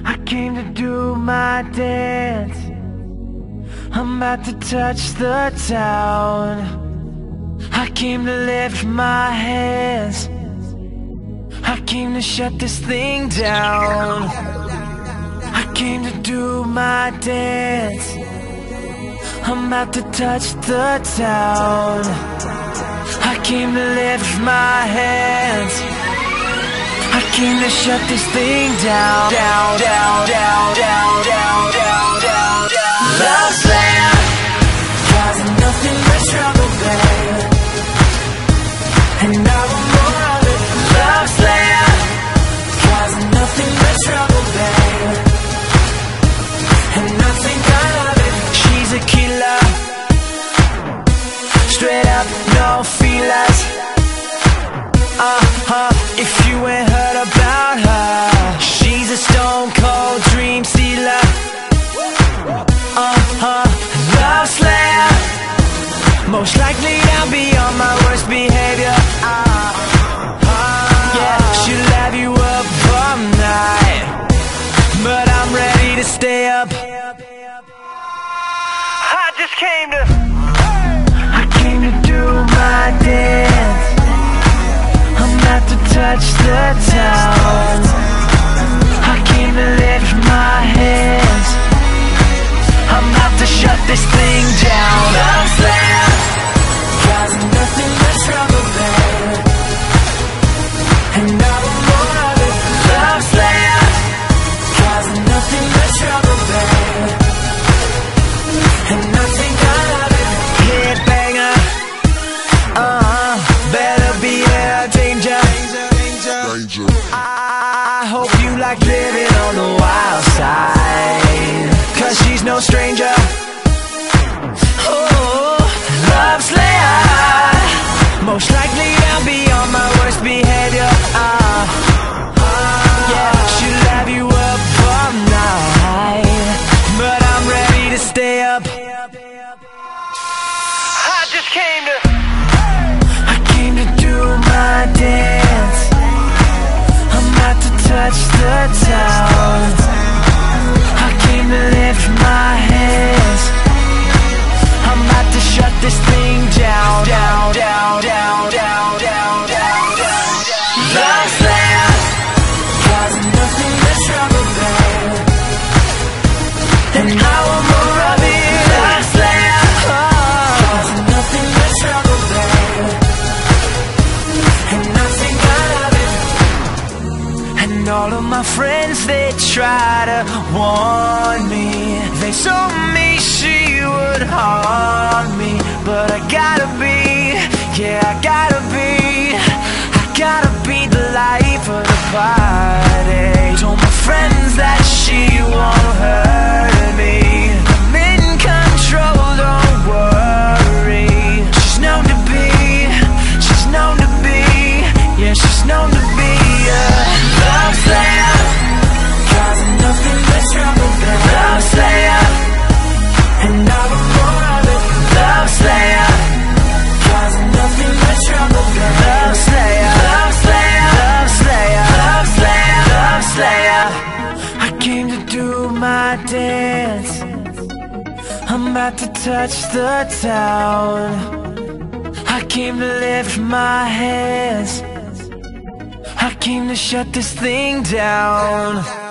I came to do my dance. I'm about to touch the town. I came to lift my hands. I came to shut this thing down. I came to do my dance. I'm about to touch the town. I came to lift my hands. I came to shut this thing down. Down, down, down, down, down, down, down, down. Love slayer, causing nothing but trouble, babe. And I want more of it. Love slayer, causing nothing but trouble, babe. And I think I love it. She's a killer, straight up, no feelers. If you ain't heard about her, she's a stone cold dream stealer. Love slayer, most likely I'll be on my worst behavior. Yeah, she'll have you up all night, but I'm ready to stay up. I came to do my dance. I'm about to touch the town. I came to lift my hands. I'm about to shut this thing down. Love slayer, causing nothing but trouble, babe. And I want more of it. Love slayer, causing nothing but trouble, babe. And I think I love it. Hit banger, better be a danger. I hope you like living on the wild side, 'cause she's no stranger. Oh, love slayer, most likely I'll be on my worst behavior. Yeah, she'll have you up all night, but I'm ready to stay up. I came to do my dance. I'm about to touch the town. I came to lift my hands. I'm about to shut this thing down. Down, down, down, down, down, down, down. Love slayer, causing nothing but trouble, babe. And I want more of it. Love slayer, causing nothing but trouble, babe. And I think I love it. And all of my friends, they try to warn me. They told me she would harm me, but I gotta be, yeah, I gotta be the life of the party. Told my friends that she won't hurt me. I'm in control, don't worry. She's known to be, yeah, she's known to be a love slayer, causing nothing but trouble, babe. Love slayer, and I want more of it. Love slayer, causing nothing but trouble, babe. Love slayer, love slayer, love slayer, love slayer, love slayer. I came to do my dance. I'm about to touch the town. I came to lift my hands. I came to shut this thing down.